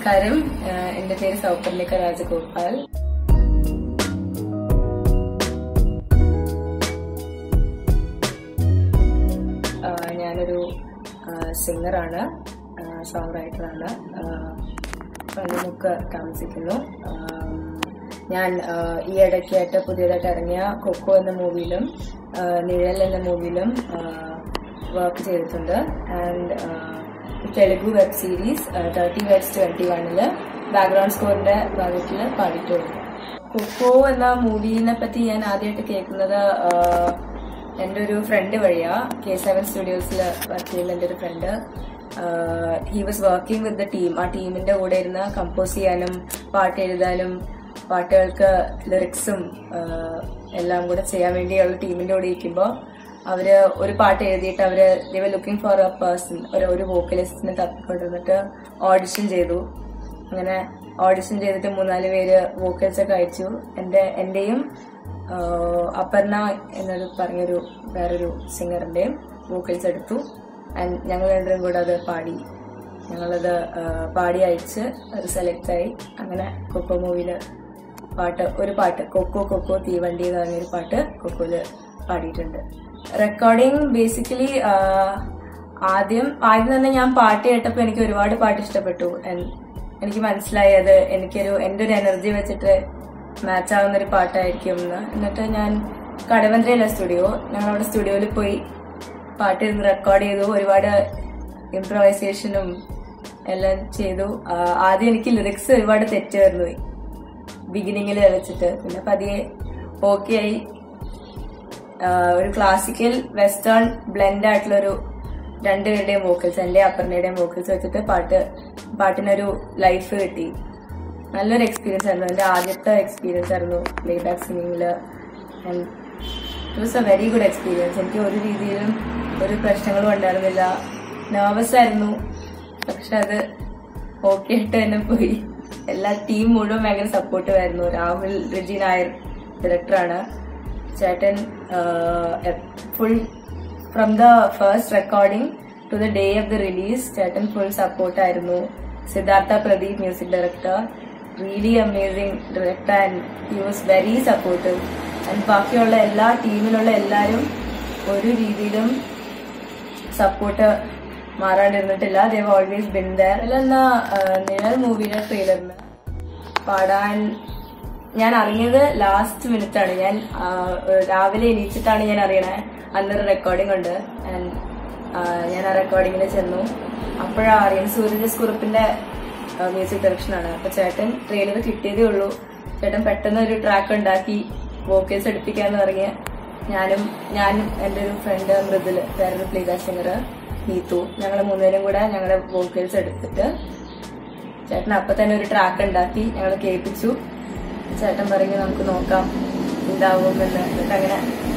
നമസ്കാരം, എന്റെ പേര് സൗപർണിക രാജഗോപാൽ. ഞാനൊരു സിംഗറാണ്, സോങ് റൈറ്ററാണ്. പള്ളിമുക്ക് താമസിക്കുന്നു. ഞാൻ ഈ ഇടയ്ക്കായിട്ട് പുതിയതായിട്ട് ഇറങ്ങിയ കൊക്കോ എന്ന മൂവിയിലും നിഴൽ എന്ന മൂവിയിലും വർക്ക് ചെയ്തിട്ടുണ്ട്. And Telugu web series 30 Words 21 background സ്കോറിന്റെ ഭാഗത്തിൽ പാടിയിട്ടുണ്ട്. കൊക്കോ എന്ന മൂവിനെ പറ്റി ഞാൻ ആദ്യമായിട്ട് കേൾക്കുന്നത് എൻ്റെ ഒരു ഫ്രണ്ട് വഴിയാ. K7 സ്റ്റുഡിയോസിൽ വർക്ക് ചെയ്യുന്ന എൻ്റെ ഒരു friend. He was working with the team. ആ ടീമിന്റെ കൂടെ ഇരുന്ന് കമ്പോസ് ചെയ്യാനും പാട്ട് എഴുതാനും പാട്ടുകൾക്ക് ലിറിക്സും എല്ലാം കൂടെ ചെയ്യാൻ വേണ്ടിയുള്ള ടീമിന്റെ കൂടെ ഇരിക്കുമ്പോൾ അവര് ഒരു പാട്ട് എഴുതിയിട്ട് അവര് they were looking for a person, ഒരു വോക്കലിസ്റ്റിനെ തപ്പിക്കൊണ്ടിരുന്നിട്ട് ഓഡിഷൻ ചെയ്തു. അങ്ങനെ ഓഡിഷൻ ചെയ്തിട്ട് 3-4 പേര് വോക്കൽസ് ഒക്കെ അയച്ചു. എന്റെയും അപർണ എന്നൊരു പറഞ്ഞൊരു വേറൊരു സിംഗറിന്റെയും വോക്കൽസ് എടുത്തു. ആൻഡ് ഞങ്ങൾ രണ്ടുപേരും കൂടെ അത് ഞങ്ങളത് പാടി അയച്ച് അത് സെലക്ട് ആയി. അങ്ങനെ കൊക്കോ മൂവിയില് ഒരു പാട്ട് കൊക്കോ കൊക്കോ തീവണ്ടി എന്ന് പറഞ്ഞൊരു പാട്ട് കൊക്കോയില് പാടിയിട്ടുണ്ട്. റെക്കോർഡിങ് ബേസിക്കലി ആദ്യം തന്നെ ഞാൻ പാട്ട് കേട്ടപ്പോൾ എനിക്ക് ഒരുപാട് പാട്ട് ഇഷ്ടപ്പെട്ടു. എനിക്ക് മനസ്സിലായി അത് എൻ്റെ ഒരു എനർജി വെച്ചിട്ട് മാച്ച് ആവുന്നൊരു പാട്ടായിരിക്കും എന്ന്. എന്നിട്ട് ഞാൻ കടവന്ത്രയിലെ സ്റ്റുഡിയോ, ഞങ്ങളവിടെ സ്റ്റുഡിയോയിൽ പോയി പാട്ട് റെക്കോർഡ് ചെയ്തു. ഒരുപാട് ഇംപ്രവൈസേഷനും എല്ലാം ചെയ്തു. ആദ്യം എനിക്ക് ലിറിക്സ് ഒരുപാട് തെറ്റായിരുന്നു ബിഗിനിങ്ങിൽ വെച്ചിട്ട്. പിന്നെ പതിയെ ഓക്കെ ആയി. ഒരു ക്ലാസിക്കൽ വെസ്റ്റേൺ ബ്ലെൻഡ് ആയിട്ടുള്ളൊരു രണ്ടുപേരുടെയും വോക്കൽസ്, എൻ്റെ അപ്പറിന്റെയും വോക്കൽസ് വെച്ചിട്ട് പാട്ടിനൊരു ലൈഫ് കിട്ടി. നല്ലൊരു എക്സ്പീരിയൻസ് ആയിരുന്നു. എൻ്റെ ആദ്യത്തെ എക്സ്പീരിയൻസ് ആയിരുന്നു പ്ലേ ബാക്ക് സിംഗിങ്ങില്. And it was a very good experience. എനിക്ക് ഒരു രീതിയിലും ഒരു പ്രശ്നങ്ങളും ഉണ്ടായിരുന്നില്ല. നെർവസ് ആയിരുന്നു, പക്ഷെ അത് ഓക്കെ ആയിട്ട് തന്നെ പോയി. എല്ലാ ടീം മുഴുവൻ ഭയങ്കര സപ്പോർട്ടീവായിരുന്നു. രാഹുൽ റിജി നായർ ഡയറക്ടറാണ്. ചേട്ടൻ full from the first recording to the day of the release ചേട്ടൻ ഫുൾ സപ്പോർട്ടായിരുന്നു. Siddhartha Pradeep music director, really amazing director and he was very supportive. And ബാക്കിയുള്ള ടീമിലുള്ള എല്ലാവരും ഒരു രീതിയിലും സപ്പോർട്ട് മാറാണ്ടിരുന്നിട്ടില്ല. They have always been there. അല്ലെന്നാ നിഴൽ മൂവിയുടെ ട്രെയിലറിന് പാടാൻ ഞാൻ അറിഞ്ഞത് ലാസ്റ്റ് മിനിറ്റാണ്. ഞാൻ രാവിലെ എണീച്ചിട്ടാണ് ഞാൻ അറിയണേ അന്നൊരു റെക്കോർഡിംഗ് ഉണ്ട്. ആൻഡ് ഞാൻ ആ റെക്കോർഡിങ്ങിന് ചെന്നു. അപ്പോഴാണ് അറിയുന്നത് സൂരജ് കുറുപ്പിന്റെ മ്യൂസിക് ഡയറക്ഷനാണ്. അപ്പൊ ചേട്ടൻ ട്രെയിലർ കിട്ടിയതേ ഉള്ളൂ. ചേട്ടൻ പെട്ടെന്ന് ഒരു ട്രാക്ക് ഉണ്ടാക്കി വോക്കൽസ് എടുപ്പിക്കാന്ന് പറഞ്ഞ് ഞാനും എൻ്റെ ഒരു ഫ്രണ്ട് മൃദുല്, വേറൊരു പ്ലേബാക്ക് സിംഗർ നീത്തു, ഞങ്ങൾ 3 പേരും കൂടെ ഞങ്ങളുടെ വോക്കൽസ് എടുത്തിട്ട് ചേട്ടൻ അപ്പൊ തന്നെ ഒരു ട്രാക്ക് ഉണ്ടാക്കി ഞങ്ങൾ കേൾപ്പിച്ചു. ചേട്ടൻ പറഞ്ഞു നമുക്ക് നോക്കാം ഉണ്ടാവുമെന്ന്. എന്നിട്ട് അങ്ങനെ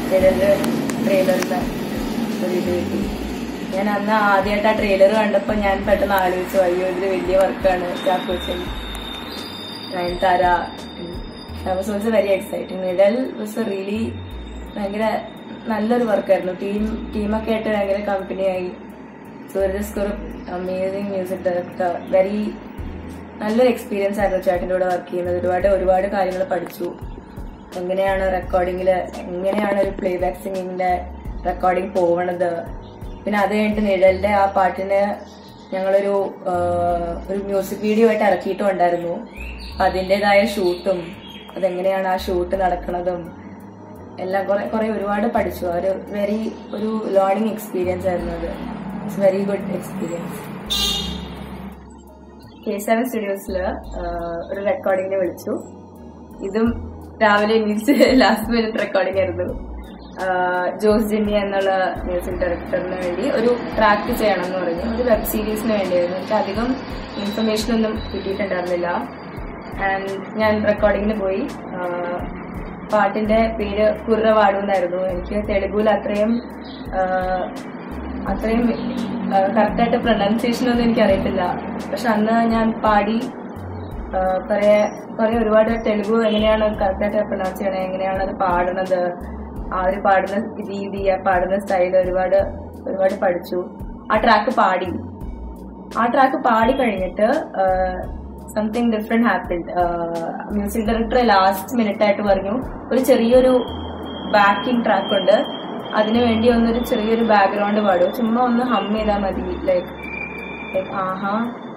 ട്രെയിലറിന് ഒരു ഇത് കിട്ടി. ഞാൻ അന്ന് ആദ്യമായിട്ട് ആ ട്രെയിലർ കണ്ടപ്പോൾ ഞാൻ പെട്ടെന്ന് ആലോചിച്ചു, അയ്യോ ഇതിൽ വലിയ വർക്കാണ്. Chackochan, Nayanthara, was also very exciting. Nizhal was really ഭയങ്കര നല്ലൊരു വർക്കായിരുന്നു. ടീമൊക്കെ ആയിട്ട് ഭയങ്കര കമ്പനിയായി. Sooraj Kurup amazing music director, very നല്ലൊരു എക്സ്പീരിയൻസ് ആയിരുന്നു ചേട്ടൻ്റെ കൂടെ വർക്ക് ചെയ്യുന്നത്. ഒരുപാട് കാര്യങ്ങൾ പഠിച്ചു. എങ്ങനെയാണ് ഒരു പ്ലേ ബാക്ക് സിംഗിങ്ങിന്റെ റെക്കോർഡിംഗ് പോവണത്. പിന്നെ അത് കഴിഞ്ഞിട്ട് നിഴലിന്റെ ആ പാട്ടിന് ഞങ്ങളൊരു മ്യൂസിക് വീഡിയോ ആയിട്ട് ഇറക്കിയിട്ടും ഉണ്ടായിരുന്നു. അതിൻ്റെതായ ഷൂട്ടും അതെങ്ങനെയാണ് ആ ഷൂട്ട് നടക്കുന്നതും എല്ലാം കുറെ ഒരുപാട് പഠിച്ചു. ഒരു ലേണിംഗ് എക്സ്പീരിയൻസ് ആയിരുന്നു അത്. It's very good experience. K7 സ്റ്റുഡിയോസില് ഒരു റെക്കോർഡിങ്ങിന് വിളിച്ചു. ഇതും രാവിലെ എണീച്ച് ലാസ്റ്റ് മിനിറ്റ് റെക്കോർഡിംഗ് ആയിരുന്നു. ജോസ് ജിമ്മി എന്നുള്ള മ്യൂസിക് ഡയറക്ടറിന് വേണ്ടി ഒരു ട്രാക്ക് ചെയ്യണം എന്ന് പറഞ്ഞു. ഒരു വെബ് സീരീസിന് വേണ്ടിയായിരുന്നു. എനിക്ക് അധികം ഇൻഫർമേഷൻ ഒന്നും കിട്ടിയിട്ടുണ്ടായിരുന്നില്ല. ആൻഡ് ഞാൻ റെക്കോർഡിങ്ങിന് പോയി. പാട്ടിന്റെ പേര് കുർറവാടു എന്നായിരുന്നു. എനിക്ക് തെലുഗുവിൽ അത്രയും കറക്റ്റായിട്ട് പ്രൊനൗൺസിയേഷൻ ഒന്നും എനിക്ക് അറിയത്തില്ല. പക്ഷെ അന്ന് ഞാൻ പാടി ഒരുപാട് തെലുഗു എങ്ങനെയാണ് കറക്റ്റായിട്ട് പ്രൊനൗൺസ് ചെയ്യണത്, എങ്ങനെയാണ് അത് പാടണത്, ആ ഒരു പാടുന്ന രീതി, ആ പാടുന്ന സ്റ്റൈൽ ഒരുപാട് പഠിച്ചു. ആ ട്രാക്ക് പാടി കഴിഞ്ഞിട്ട് something different happened. Music director last minute ആയിട്ട് പറഞ്ഞു ഒരു ചെറിയൊരു ബാക്കിംഗ് ട്രാക്ക് ഉണ്ട്, അതിനു വേണ്ടി ഒന്നൊരു ചെറിയൊരു ബാക്ക്ഗ്രൗണ്ട് പാടും, ചുമ്മാ ഒന്ന് ഹം ചെയ്താൽ മതി, ലൈക്ക് ആഹാ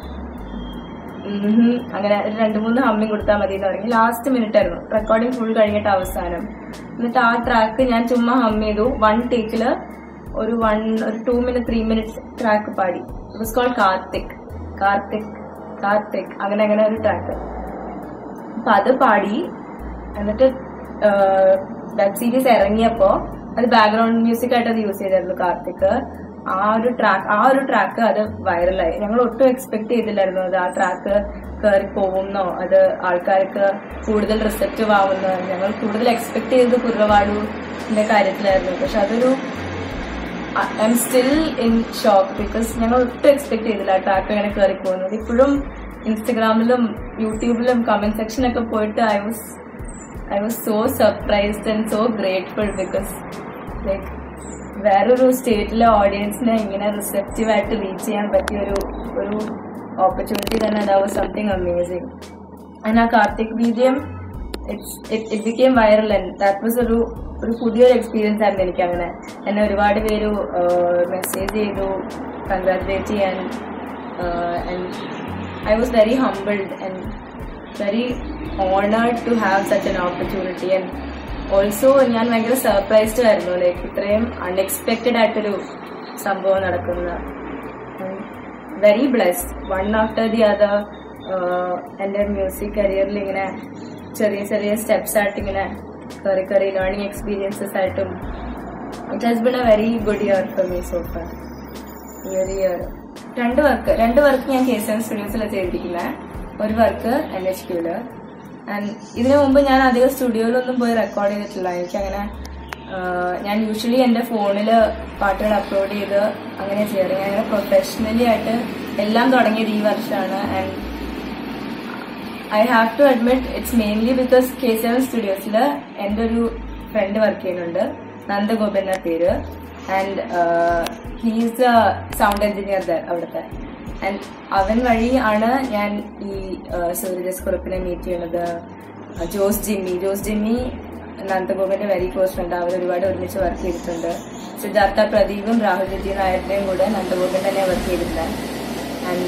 അങ്ങനെ 2-3 ഹമ്മിങ് കൊടുത്താൽ മതി എന്ന് പറഞ്ഞു. ലാസ്റ്റ് മിനിറ്റ് ആയിരുന്നു, റെക്കോർഡിംഗ് ഫുൾ കഴിഞ്ഞിട്ട് അവസാനം. എന്നിട്ട് ആ ട്രാക്ക് ഞാൻ ചുമ്മാ ഹം ചെയ്തു, 1 ടേക്കില് ഒരു 2 minute 3 minutes ട്രാക്ക് പാടി. It was called Karthik Karthik Karthik അങ്ങനെ ഒരു ട്രാക്ക്. അപ്പൊ അത് പാടി. എന്നിട്ട് വെബ് സീരീസ് ഇറങ്ങിയപ്പോ അത് ബാക്ക്ഗ്രൗണ്ട് മ്യൂസിക് ആയിട്ട് അത് യൂസ് ചെയ്തായിരുന്നു കാർത്തിക്. ആ ഒരു ട്രാക്ക് അത് വൈറലായി. ഞങ്ങൾ ഒട്ടും എക്സ്പെക്ട് ചെയ്തില്ലായിരുന്നു അത് ആ ട്രാക്ക് കയറി പോകുന്നോ, അത് ആൾക്കാർക്ക് കൂടുതൽ റിസപ്റ്റീവ് ആവുന്നോ. ഞങ്ങൾ കൂടുതൽ എക്സ്പെക്ട് ചെയ്തത് കുർവവാടുവിന്റെ കാര്യത്തിലായിരുന്നു. പക്ഷെ അതൊരു I'm still in shock because ഞങ്ങൾ ഒട്ടും എക്സ്പെക്ട് ചെയ്തില്ല ആ ട്രാക്ക് അങ്ങനെ കയറി പോകുന്നത്. ഇപ്പോഴും ഇൻസ്റ്റഗ്രാമിലും യൂട്യൂബിലും കമന്റ് സെക്ഷനൊക്കെ പോയിട്ട് I was so surprised and so grateful because like വേറൊരു സ്റ്റേറ്റിലെ ഓഡിയൻസിനെ ഇങ്ങനെ റിസെപ്റ്റീവ് ആയിട്ട് റീച്ച് ചെയ്യാൻ പറ്റിയ ഒരു ഓപ്പർച്യൂണിറ്റി തന്നെ. that was something amazing. and ആ Karthik BGM it became viral and that was ഒരു പുതിയൊരു എക്സ്പീരിയൻസ് ആയിരുന്നു എനിക്ക്. അങ്ങനെ എന്നെ ഒരുപാട് പേര് മെസ്സേജ് ചെയ്തു കൺഗ്രാറ്റുലേറ്റ് ചെയ്യാൻ. and I was very humbled and very honored to have such an opportunity. and also ഞാൻ ഭയങ്കര സർപ്രൈസ്ഡ് ആയിരുന്നു, ലൈക്ക് ഇത്രയും അൺഎക്സ്പെക്റ്റഡ് ആയിട്ടൊരു സംഭവം നടക്കുന്ന. Very blessed, one after the other. എൻ്റെ മ്യൂസിക് കരിയറിൽ ഇങ്ങനെ ചെറിയ സ്റ്റെപ്സ് ആയിട്ട് ഇങ്ങനെ കയറി ലേണിംഗ് എക്സ്പീരിയൻസസ് ആയിട്ടും it has been a very good year for me so far. ഈ ഒരു ഇയർ രണ്ട് വർക്ക് ഞാൻ KSM സ്റ്റുഡിയോസിലാണ് ചെയ്തിരിക്കുന്നത്. ഒരു വർക്ക് NHQല്. ആൻഡ് ഇതിനു മുമ്പ് ഞാൻ അധികം സ്റ്റുഡിയോയിലൊന്നും പോയി റെക്കോർഡ് ചെയ്തിട്ടില്ല. എനിക്കങ്ങനെ ഞാൻ യൂഷ്വലി എൻ്റെ ഫോണില് പാട്ടുകൾ അപ്ലോഡ് ചെയ്ത് അങ്ങനെ ചെയ്യാറ്. ഞാൻ അങ്ങനെ പ്രൊഫഷണലി ആയിട്ട് എല്ലാം തുടങ്ങിയത് ഈ വർഷമാണ്. And I have to admit it's mainly because KSM സ്റ്റുഡിയോസില് എൻ്റെ ഒരു ഫ്രണ്ട് വർക്ക് ചെയ്യുന്നുണ്ട്, നന്ദഗോപൻ എന്ന പേര്. And he's a sound engineer അവിടുത്തെ. ആൻഡ് അവൻ വഴി ആണ് ഞാൻ ഈ സൂര്യജസ് കുറുപ്പിനെ മീറ്റ് ചെയ്യുന്നത്. ജോസ് ജിമ്മി നന്ദഗോപന്റെ വെരി ക്ലോസ് ഫ്രണ്ട്. അവർ ഒരുപാട് ഒരുമിച്ച് വർക്ക് ചെയ്തിട്ടുണ്ട്. സിദ്ധാർത്ഥ പ്രദീപും രാഹുൽ ജിജി നായരുടെയും കൂടെ നന്ദഗോപൻ തന്നെ വർക്ക് ചെയ്തിട്ടുണ്ട്. ആൻഡ്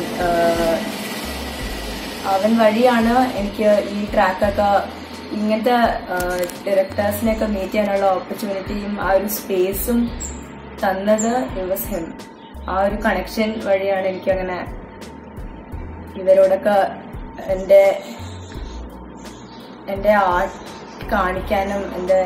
അവൻ വഴിയാണ് എനിക്ക് ഈ ട്രാക്കൊക്കെ ഇങ്ങനത്തെ ഡയറക്ടേഴ്സിനെയൊക്കെ മീറ്റ് ചെയ്യാനുള്ള ഓപ്പർച്യൂണിറ്റിയും ആ ഒരു സ്പേസും തന്നത്. It was him. ആ ഒരു കണക്ഷൻ വഴിയാണ് എനിക്കങ്ങനെ ഇവരോടൊക്കെ എൻ്റെ ആർട്ട് കാണിക്കാനും എൻ്റെ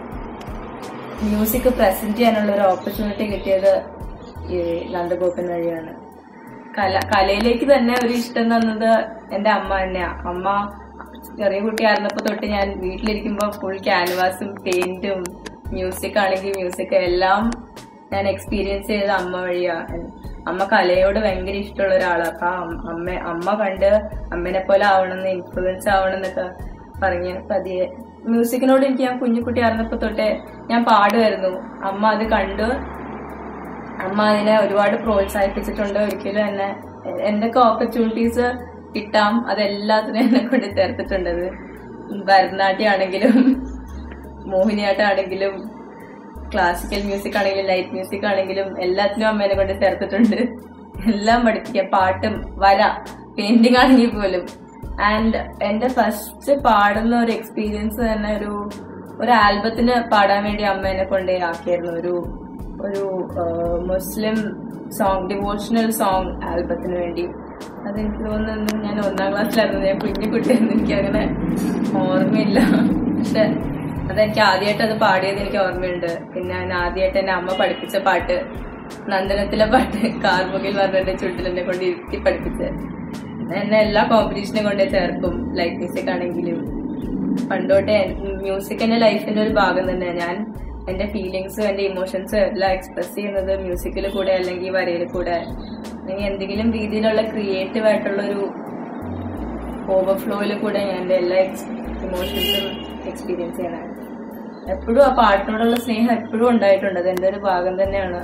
മ്യൂസിക് പ്രസന്റ് ചെയ്യാനുള്ള ഒരു ഓപ്പർച്യൂണിറ്റി കിട്ടിയത് ഈ നന്ദഗോപൻ വഴിയാണ്. കലയിലേക്ക് തന്നെ ഒരു ഇഷ്ടം തന്നത് എൻ്റെ അമ്മ തന്നെയാ. അമ്മ ചെറിയ കുട്ടിയായിരുന്നപ്പോ തൊട്ട് ഞാൻ വീട്ടിലിരിക്കുമ്പോൾ ഫുൾ ക്യാൻവാസും പെയിന്റും മ്യൂസിക് ആണെങ്കിൽ മ്യൂസിക് എല്ലാം ഞാൻ എക്സ്പീരിയൻസ് ചെയ്തത് അമ്മ വഴിയാ. അമ്മ കലയോട് ഭയങ്കര ഇഷ്ടമുള്ള ഒരാളാണ്. അപ്പൊ അമ്മ കണ്ട് അമ്മേനെ പോലെ ആവണമെന്ന്, ഇൻഫ്ലുവൻസ് ആവണം എന്നൊക്കെ പറഞ്ഞ് പതിയെ മ്യൂസിക്കിനോട് എനിക്ക് ഞാൻ കുഞ്ഞുകുട്ടി ആയിരുന്നപ്പോ തൊട്ടേ ഞാൻ പാടുമായിരുന്നു. അമ്മ അത് കണ്ടു, അമ്മ അതിനെ ഒരുപാട് പ്രോത്സാഹിപ്പിച്ചിട്ടുണ്ട്. ഒരിക്കലും എന്നെ എന്തൊക്കെ ഓപ്പർച്യൂണിറ്റീസ് കിട്ടാം അതെല്ലാത്തിനും എന്നെ കൊണ്ട് ചേർത്തിട്ടുണ്ടത്. ഭരതനാട്യം ആണെങ്കിലും മോഹിനിയാട്ടം ആണെങ്കിലും ക്ലാസിക്കൽ മ്യൂസിക് ആണെങ്കിലും ലൈറ്റ് മ്യൂസിക് ആണെങ്കിലും എല്ലാത്തിനും അമ്മേനെ കൊണ്ട് ചേർത്തിട്ടുണ്ട്. എല്ലാം പഠിപ്പിക്കാം, പാട്ടും വര പെയിന്റിംഗ് ആണെങ്കിൽ പോലും. ആൻഡ് എന്റെ ഫസ്റ്റ് പാടുന്ന ഒരു എക്സ്പീരിയൻസ് തന്നെ ഒരു ആൽബത്തിന് പാടാൻ വേണ്ടി അമ്മ എന്നെ കൊണ്ടേ ആക്കിയായിരുന്നു. ഒരു മുസ്ലിം സോങ്, ഡിവോഷണൽ സോങ് ആൽബത്തിന് വേണ്ടി. അതെനിക്ക് തോന്നുന്നു ഞാൻ 1ാം ക്ലാസ്സിലായിരുന്നു, ഞാൻ കുഞ്ഞുകുട്ടിയായിരുന്നു, എനിക്ക് അങ്ങനെ ഓർമ്മയില്ല. പക്ഷെ അതെനിക്ക് ആദ്യമായിട്ട് അത് പാടിയത് എനിക്ക് ഓർമ്മയുണ്ട്. പിന്നെ ഞാൻ ആദ്യമായിട്ട് എന്നെ അമ്മ പഠിപ്പിച്ച പാട്ട് നന്ദനത്തിലെ പാട്ട് കാർമുകിൽ പറഞ്ഞിട്ട് ചുട്ടിലെന്നെ കൊണ്ട് ഇരുത്തി പഠിപ്പിച്ചത്. എന്നെ എല്ലാ കോമ്പറ്റീഷനും കൊണ്ടേ ചേർക്കും, ലൈറ്റ് മ്യൂസിക് ആണെങ്കിലും. പണ്ടോട്ടെ മ്യൂസിക് എന്റെ ലൈഫിന്റെ ഒരു ഭാഗം തന്നെ. ഞാൻ എന്റെ ഫീലിങ്സും എന്റെ ഇമോഷൻസും എല്ലാം എക്സ്പ്രസ് ചെയ്യുന്നത് മ്യൂസിക്കിൽ കൂടെ അല്ലെങ്കിൽ വരയിൽ കൂടെ, അല്ലെങ്കിൽ എന്തെങ്കിലും രീതിയിലുള്ള ക്രിയേറ്റീവ് ആയിട്ടുള്ളൊരു ഓവർഫ്ലോയിൽ കൂടെ ഞാൻ എന്റെ എല്ലാ ഇമോഷൻസും എക്സ്പീരിയൻസ് ചെയ്യണം. എപ്പോഴും ആ പാട്ടിനോടുള്ള സ്നേഹം എപ്പോഴും ഉണ്ടായിട്ടുണ്ട്. അത് എന്റെ ഒരു ഭാഗം തന്നെയാണ്,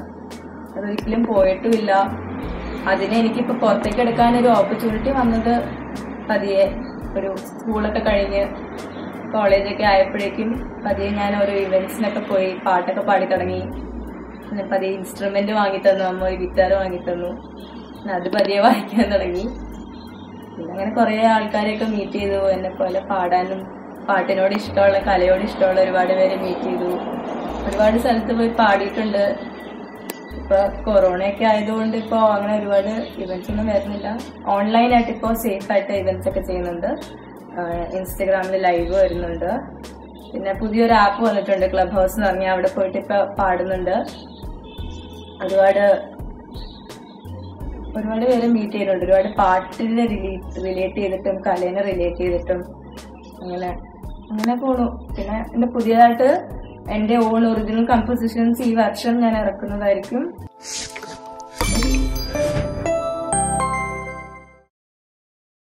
അതൊരിക്കലും പോയിട്ടുമില്ല. അതിനെ എനിക്കിപ്പോ പുറത്തേക്ക് എടുക്കാൻ ഒരു ഓപ്പർച്യൂണിറ്റി വന്നത് പതിയെ ഒരു സ്കൂളൊക്കെ കഴിഞ്ഞ് കോളേജൊക്കെ ആയപ്പോഴേക്കും പതിയെ ഞാൻ ഓരോ ഇവന്റ്സിനൊക്കെ പോയി പാട്ടൊക്കെ പാടി തുടങ്ങി. പിന്നെ പതിയെ ഇൻസ്ട്രുമെന്റ് വാങ്ങിത്തന്നു, അമ്മ ഒരു ഗിറ്റാർ വാങ്ങിത്തന്നു. അത് പതിയെ വായിക്കാൻ തുടങ്ങി. പിന്നെ അങ്ങനെ കുറെ ആൾക്കാരെയൊക്കെ മീറ്റ് ചെയ്തു. എന്നെ പോലെ പാടാനും പാട്ടിനോട് ഇഷ്ടമുള്ള, കലയോട് ഇഷ്ടമുള്ള ഒരുപാട് പേരെ മീറ്റ് ചെയ്തു. ഒരുപാട് സ്ഥലത്ത് പോയി പാടിയിട്ടുണ്ട്. ഇപ്പൊ കൊറോണയൊക്കെ ആയതുകൊണ്ട് ഇപ്പൊ അങ്ങനെ ഒരുപാട് ഇവന്റ്സ് ഒന്നും വരുന്നില്ല. ഓൺലൈനായിട്ട് ഇപ്പൊ സേഫ് ആയിട്ട് ഇവന്റ്സ് ഒക്കെ ചെയ്യുന്നുണ്ട്. ഇൻസ്റ്റഗ്രാമിൽ ലൈവ് വരുന്നുണ്ട്. പിന്നെ പുതിയൊരു ആപ്പ് വന്നിട്ടുണ്ട്, ക്ലബ് ഹൗസ് എന്ന് പറഞ്ഞാൽ. അവിടെ പോയിട്ട് ഇപ്പൊ പാടുന്നുണ്ട്. ഒരുപാട് പേര് മീറ്റ് ചെയ്യുന്നുണ്ട്. ഒരുപാട് പാട്ടിനെ റിലേറ്റ് ചെയ്തിട്ടും കലേനെ റിലേറ്റ് ചെയ്തിട്ടും അങ്ങനെ പോണു. പിന്നെ എന്റെ പുതിയതായിട്ട് എന്റെ ഓൺ ഒറിജിനൽ കമ്പോസിഷൻസ് ഈ വർഷം ഞാൻ ഇറക്കുന്നതായിരിക്കും.